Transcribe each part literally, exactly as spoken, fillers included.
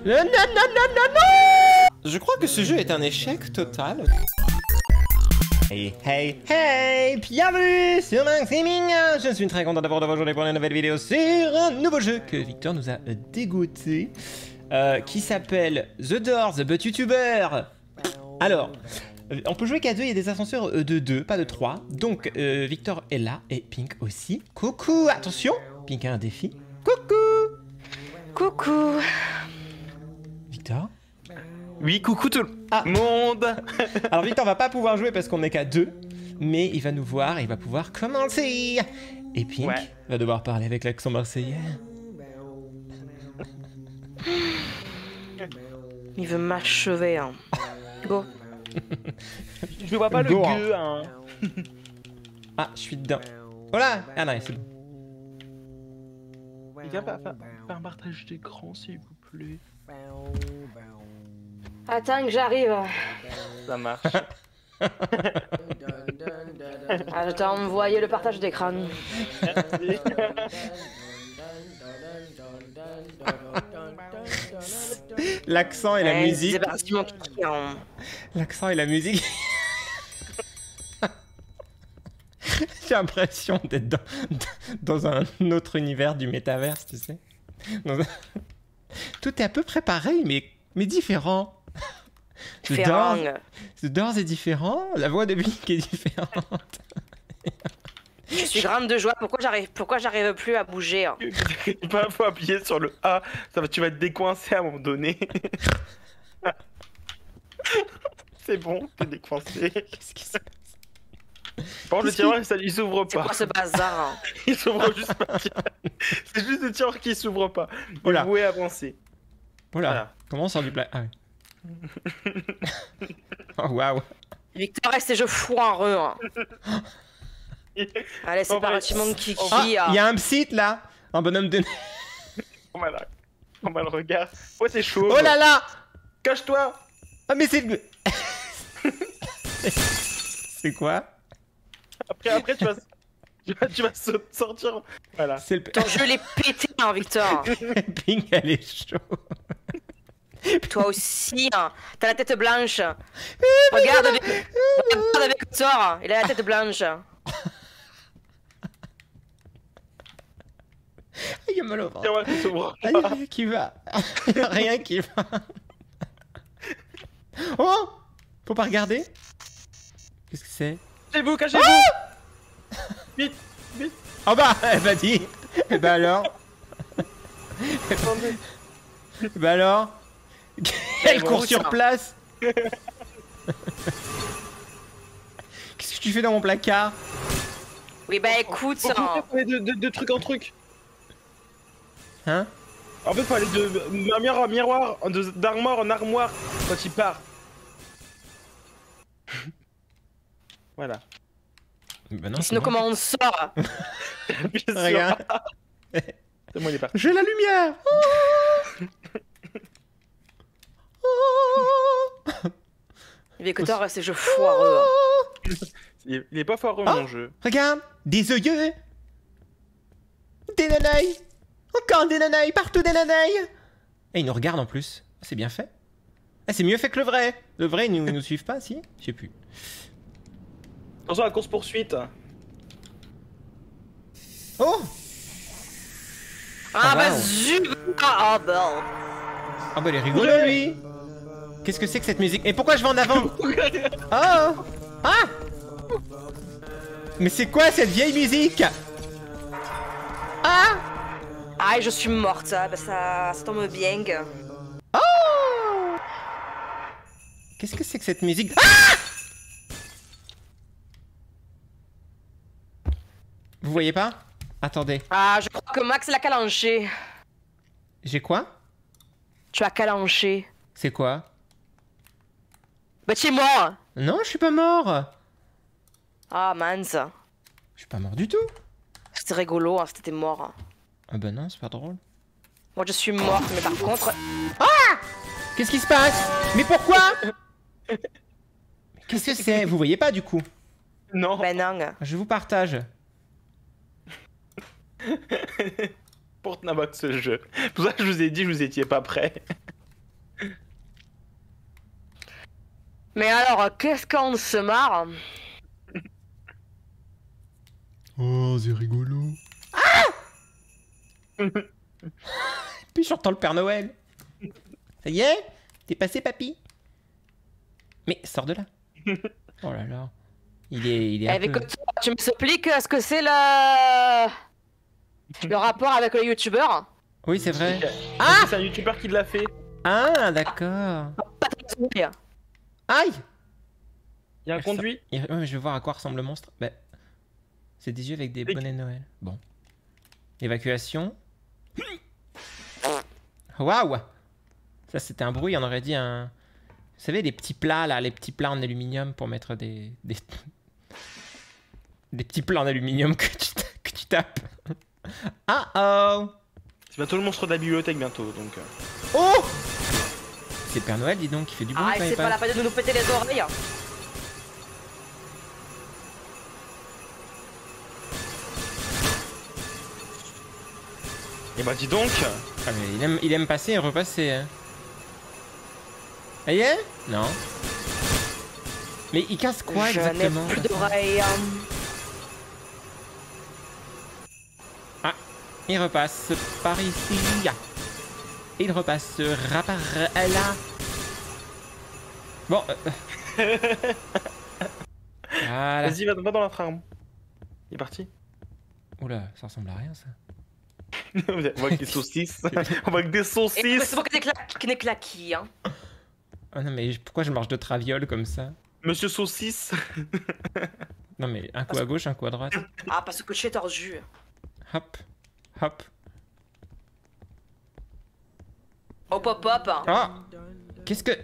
Non, non, non, non, non, non. Je crois que ce jeu est un échec total. Hey, hey, hey, bienvenue sur Max Gaming. Je suis très content d'avoir de vous rejoindre pour une nouvelle vidéo sur un nouveau jeu que Victor nous a dégoté, euh, qui s'appelle The Doors, but YouTuber. Alors, on peut jouer qu'à deux, il y a des ascenseurs de deux, pas de trois. Donc, euh, Victor est là, et Pink aussi. Coucou, attention, Pink a un défi. Coucou. Coucou. Victor? Oui, coucou tout le ah. monde. Alors Victor va pas pouvoir jouer parce qu'on n'est qu'à deux, mais il va nous voir et il va pouvoir commencer. Et Pink ouais. va devoir parler avec l'accent marseillais. Il veut m'achever, hein. Go. Je vois pas Go, le gueux, hein. Ah, je suis dedans. Voilà. Ah non, c'est bon. Les gars, faire un partage d'écran, s'il vous plaît. Attends que j'arrive. Ça marche. Ah, je t'ai envoyé le partage d'écran. L'accent et la ouais, musique. L'accent et la musique. J'ai l'impression d'être dans, dans un autre univers du métaverse, tu sais. Un... Tout est à peu près pareil, mais, mais différent. Différent. The Doors est différent, la voix de Pink est différente. Je suis grande de joie, pourquoi j'arrive pourquoi j'arrive plus à bouger hein. Tu vas faut appuyer sur le A, ça va, tu vas te décoincer à un moment donné. C'est bon, t'es décoincé. Qu'est-ce qui se passe? Par contre, le tiroir, ça, il s'ouvre pas. C'est quoi ce bazar hein? Il s'ouvre juste pas. C'est juste le tiroir qui s'ouvre pas. Vous pouvez avancer. Voilà. Voilà. Comment on sort du plat? Ah oui. Oh waouh. Victor reste et je foireux. Hein. Allez, c'est parti mon kiki. Il ah, y a un psy là, un bonhomme de neige. On m'a le... On m'a le regard. Ouais, c'est chaud. Oh là là. Cache-toi. Ah mais c'est... C'est quoi? Après, après tu vas... Tu vas, tu vas sortir. Voilà. Le... Ton jeu l'est pété, hein, Victor. Pink, elle est chaud. Toi aussi, hein. T'as la tête blanche. Regarde avec... Regarde avec Victor, il a la tête blanche. Il y a mal au ventre. Il y a rien qui va. Il y a rien qui va. Oh! Faut pas regarder. Qu'est-ce que c'est? Cachez-vous, cachez-vous. Oh vite, vite. Oh bah, elle m'a dit. Et bah alors. Bah alors. Elle court sur place. Qu'est-ce que tu fais dans mon placard? Oui bah écoute ça. On peut de, de, de truc en truc. Hein? En fait faut aller de miroir en miroir, d'armoire en armoire quand il part. Voilà. Bah non, sinon comment on sort? Regarde. C'est moi il est parti. J'ai la lumière. Victor reste et je foireux. Il est pas foireux oh, mon jeu. Regarde, des œilleux. Des nanailles. Encore des nanailles, partout des nanailles. Et ils nous regardent en plus. C'est bien fait. Ah, c'est mieux fait que le vrai. Le vrai, ils nous, nous suivent pas, si? Je sais plus. Attention à la course poursuite. Oh. Ah, ah bah wow. Zut. Ah bah. Ah bah il est rigolo lui. Qu'est-ce que c'est que cette musique? Et pourquoi je vais en avant? Oh. Ah. Mais c'est quoi cette vieille musique? Ah. Ah, je suis morte, ça, bah ça, ça tombe bien. Oh. Qu'est-ce que c'est que cette musique? Ah. Vous voyez pas? Attendez. Ah, je crois que Max l'a calanché. J'ai quoi? Tu as calanché. C'est quoi? Bah tu es mort. Non, je suis pas mort. Ah mince. Je suis pas mort du tout. C'était rigolo, hein, c'était mort. Ah bah non, c'est pas drôle. Moi je suis morte, mais par contre... Ah! Qu'est-ce qui se passe? Mais pourquoi? Qu'est-ce que c'est? Vous voyez pas du coup? Non. Ben non. Je vous partage. Porte Nabox ce jeu. Pour ça que je vous ai dit, je vous étiez pas prêts. Mais alors, qu'est-ce qu'on se marre? Oh, c'est rigolo. Ah. Puis j'entends le Père Noël. Ça y est? T'es passé, papy? Mais sors de là. Oh là là. Il est, il est un Avec peu... tu m'expliques ce que c'est le... le rapport avec le youtubeur? Oui, c'est vrai. Ah, c'est un youtubeur qui l'a fait. Ah, d'accord. Aïe. Il y a un conduit. Ouais, mais je vais voir à quoi ressemble le monstre. Bah, c'est des yeux avec des bonnets de Noël. Bon. Évacuation. Waouh. Ça, c'était un bruit, on aurait dit un... Vous savez, les petits plats, là, les petits plats en aluminium pour mettre des... Des, des petits plats en aluminium que tu, que tu tapes. Ah oh. C'est bientôt le monstre de la bibliothèque, bientôt, donc... Oh. C'est Père Noël, dis donc, qui fait du bruit Ah, quand il c'est pas la passe. peine de nous péter les oreilles. Et bah dis donc. Ah, mais il aime, il aime passer et repasser. Hein. Ça y est? Non. Mais il casse quoi Je exactement? n'ai plus d'oreilles. Ah, il repasse par ici. Il repassera par là. Bon. Euh... voilà. Vas-y, va, va dans la trame. Il est parti. Oula, ça ressemble à rien ça. On voit que des saucisses. On voit que des saucisses. C'est pas que des claquis, des claquis, hein. Oh non, mais pourquoi je marche de traviole comme ça? Monsieur Saucisse. Non, mais un coup à gauche, un coup à droite. Ah, parce que je suis tordu. Hop, hop. Hop, hop, hop. Oh. Qu'est-ce que...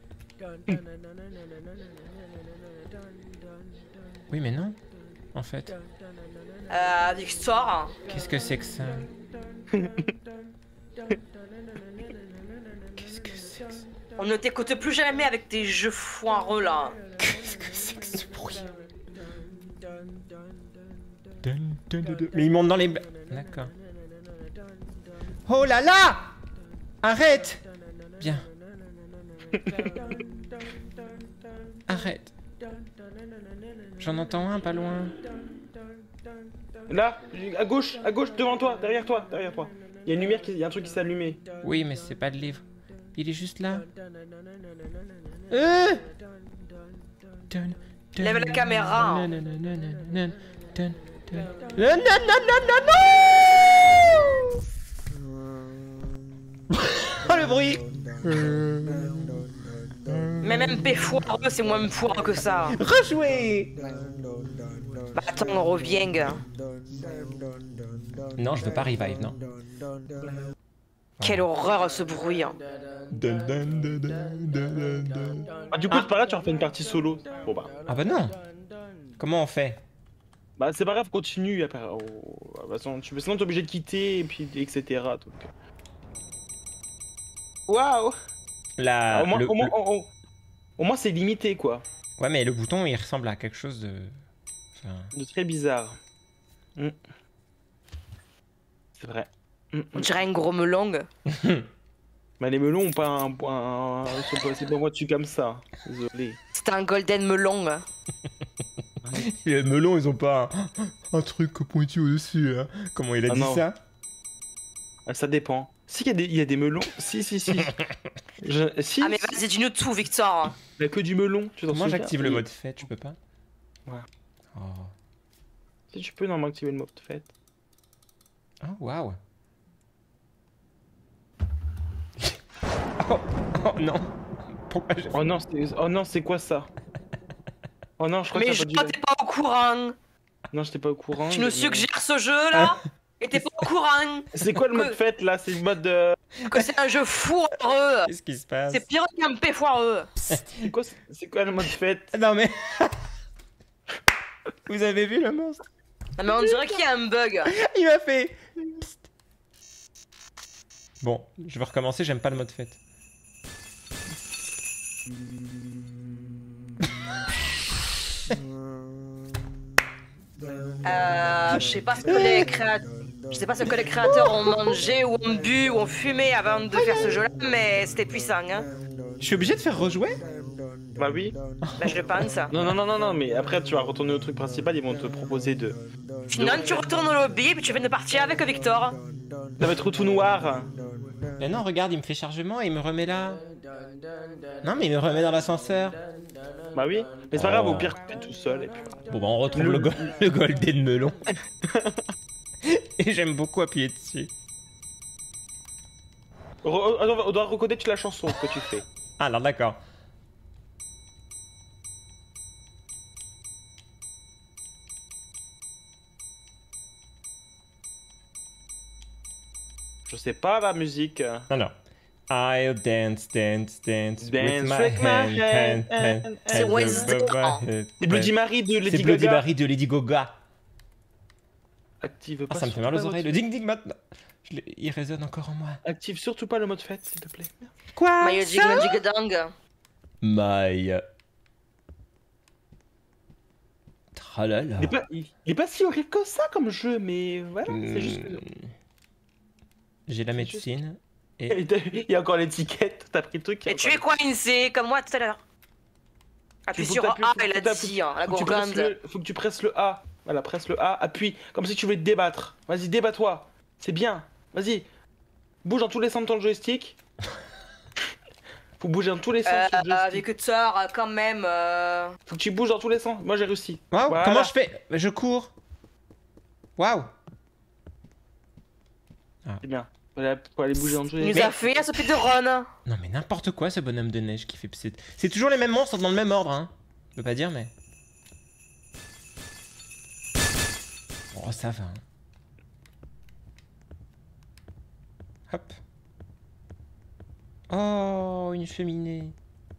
Oui, mais non, en fait. Euh, Victor. Qu'est-ce que c'est que ça? Qu'est-ce que c'est que ça? On ne t'écoute plus jamais avec tes jeux foireux là. Qu'est-ce que c'est que ce bruit? Mais il monte dans les... D'accord. Oh là là! Arrête! Bien. Arrête. J'en entends un pas loin. Là, à gauche, à gauche, devant toi, derrière toi, derrière toi. Il y a une lumière, qui... il y a un truc qui s'est allumé. Oui, mais c'est pas de livre. Il est juste là. Euh Lève la caméra. Non, non, non, non, non, non, non, non, non, non. Oh le bruit. Mais même P foireux, c'est moins foireux que ça. Rejouer. Bah attends, on revient. Non, je veux pas revive, non. Quelle horreur ce bruit. Ah, du coup, c'est pas grave, tu refais une partie solo. Bon bah. Ah bah non. Comment on fait? Bah, c'est pas grave, continue. Après, oh, de toute façon, tu... sinon, t'es obligé de quitter, et puis, et cetera. Donc... Waouh! La... Au moins, le, au moins, le... au, au... au moins c'est limité, quoi. Ouais, mais le bouton, il ressemble à quelque chose de... Enfin... De très bizarre. Mm. C'est vrai. Mm, mm. On dirait un gros melon. Bah, les melons ont pas un point. Un... C'est pas moi dessus comme ça. Désolé. C'est un golden melon. Les melons, ils ont pas un, un truc pointu au-dessus, hein. Comment il a ah dit non. ça? Ah, ça dépend. Si, il y, y a des melons. Si, si, si. Je... si Ah mais vas-y, dis-nous tout, Victor. Il y a que du melon. Tu Comment j'active le mode fait? Tu peux pas? Ouais. Oh, Si tu peux normalement activer le mode fait. oh waouh. Oh, oh non. Pourquoi j'ai... Oh non, c'est oh, non, c'est quoi ça? Oh non, je crois Mais que je t'as pas dû... t'es pas au courant. Non, j'étais pas au courant. Tu nous mais- suggères ce jeu là et t'es pas au courant C'est quoi le mode Que- fait là? C'est le mode. Euh... que c'est un jeu foireux. Qu'est-ce qui se passe? C'est pire qu'un P foireux. C'est quoi, c'est quoi le mode fait? Non mais... Vous avez vu le monstre? Non mais on dirait qu'il y a un bug. Il m'a fait... Psst. Bon, je vais recommencer, j'aime pas le mode fête. Euh, je sais pas ce que les créateurs... Je sais pas ce que les créateurs ont mangé ou ont bu ou ont fumé avant de faire ce jeu là, mais c'était puissant hein. Je suis obligé de faire rejouer? Bah oui. Bah, je le pense. Non, non, non, non, non, mais après, tu vas retourner au truc principal, ils vont te proposer de... Sinon, tu retournes au lobby et puis tu viens de partir avec Victor. Ça va être tout noir. Mais non, regarde, il me fait chargement et il me remet là. Non, mais il me remet dans l'ascenseur. Bah oui, mais c'est pas grave, Oh. au pire, t'es tout seul et puis... Bon, bah, on retrouve Le- le, go- le golden melon. Et j'aime beaucoup appuyer dessus. Re- on doit reconnaître la chanson que tu fais. Ah, alors d'accord. Je sais pas la musique. Non, non. I'll dance, dance, dance, Dance with my with my hand, hand, hand, hand, C'est hand Wednesday. over my head. C'est Bloody Mary de Lady C'est Bloody Gaga. Mary de Lady Gaga. Active Ah, pas ça me fait surtout mal pas aux le oreilles. mode- Le ding ding maintenant. Je l'ai- Il résonne encore en moi. Active surtout pas le mode fête, s'il te plaît. Quoi Mayo Jig Magic Dang. My. Tralala. Il est, pas, il, il est pas si horrible que ça comme jeu, mais voilà, c'est juste... que- Hmm. J'ai la C'est juste- médecine. Il y a encore l'étiquette, t'as pris le truc. il y a Et tu es encore- coincé comme moi tout à l'heure. Appuie faut sur que A, t'appuies- faut elle que a t'appuies- dit, hein, la faut que tu presses gourgande. le- Faut que tu presses le A. Voilà, presse le A, appuie, comme si tu voulais te débattre. Vas-y, débat-toi. C'est bien. Vas-y. Bouge dans tous les sens de ton joystick. Faut bouger dans tous les sens Euh, sur le euh, joystick. Victor, euh, quand même. Euh... Faut que tu bouges dans tous les sens. Moi, j'ai réussi. Waouh, Voilà. comment je fais? Je cours. Waouh. C'est bien. Voilà, faut aller bouger dans tous les Il sens. nous a fait un speedrun. Non mais n'importe quoi ce bonhomme de neige qui fait... C'est c'est toujours les mêmes monstres dans le même ordre, hein. Je peux pas dire mais... Oh ça va. Hein. Hop. Oh, une cheminée.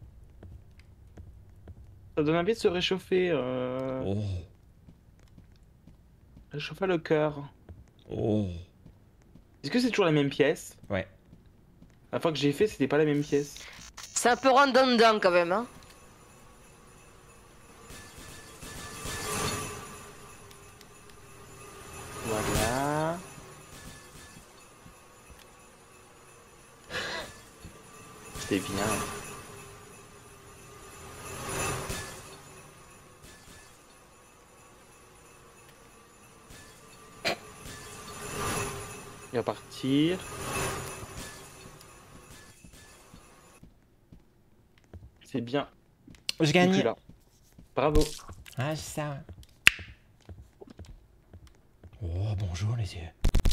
Ça donne envie de se réchauffer. Euh... Oh. Réchauffer le cœur. Oh. Est-ce que c'est toujours la même pièce? Ouais. La fois que j'ai fait, c'était pas la même pièce. C'est un peu redondant quand même, hein. Voilà. C'était bien. Il va partir. C'est bien. Je Et puis gagne. là. Bravo. Ah c'est ça. Oh bonjour les yeux.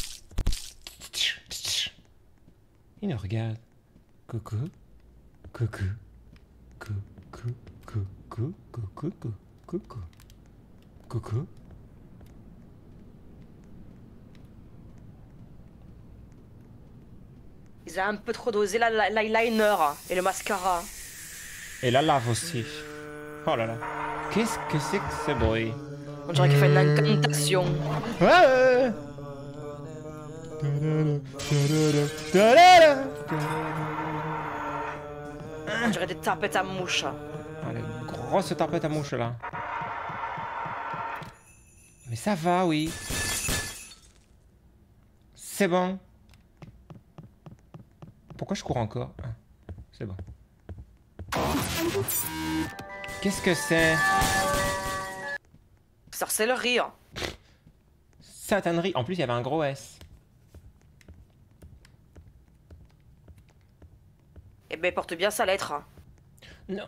Il nous regarde. Coucou. Coucou. Coucou. Coucou. Coucou. Coucou. Coucou. Ils ont un peu trop dosé la- la- l'eyeliner et le mascara. Et la lave aussi. Oh là là. Qu'est-ce que c'est que ce bruit? On dirait qu'il fait une incantation. Ouais. On dirait des tapettes à mouche. Ah, la grosse tapette à mouche là. Mais ça va, oui. C'est bon. Pourquoi je cours encore? Ah, c'est bon. Qu'est-ce que c'est? Sorcellerie. Satanerie. En plus, il y avait un gros S. Eh ben, porte bien sa lettre. Non.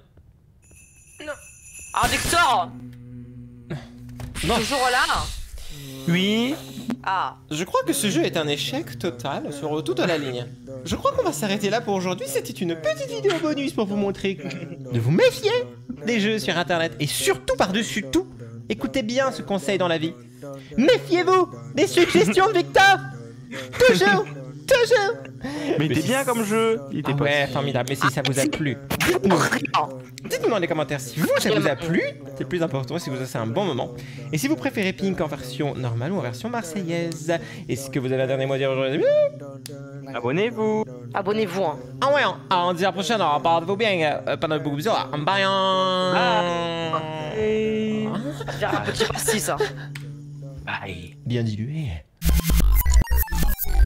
Ah, Victor! Non. Toujours là? Oui. Ah. Je crois que ce jeu est un échec total sur toute la ligne. Je crois qu'on va s'arrêter là pour aujourd'hui. C'était une petite vidéo bonus pour vous montrer de vous méfier des jeux sur internet. Et surtout par-dessus tout, écoutez bien ce conseil dans la vie. Méfiez-vous des suggestions de Victor. Toujours, toujours. Mais il était si- bien comme jeu. Il était Ah pas ouais, formidable. Mais si ça vous a plu, dites-nous. Dites-nous dans les commentaires si vous, ça vous a plu. C'est le plus important, si vous avez passé un bon moment. Et si vous préférez Pink en version normale ou en version marseillaise. Et ce que vous avez un dernier mot à dire aujourd'hui? Abonnez-vous. Abonnez-vous. Hein. Ah ouais, hein. Ah, on dit à la prochaine, alors portez-vous bien. Euh, pendant beaucoup de bisous. Ah, bye. Et... J'ai un petit pastis, ça. Bye. Bien dilué.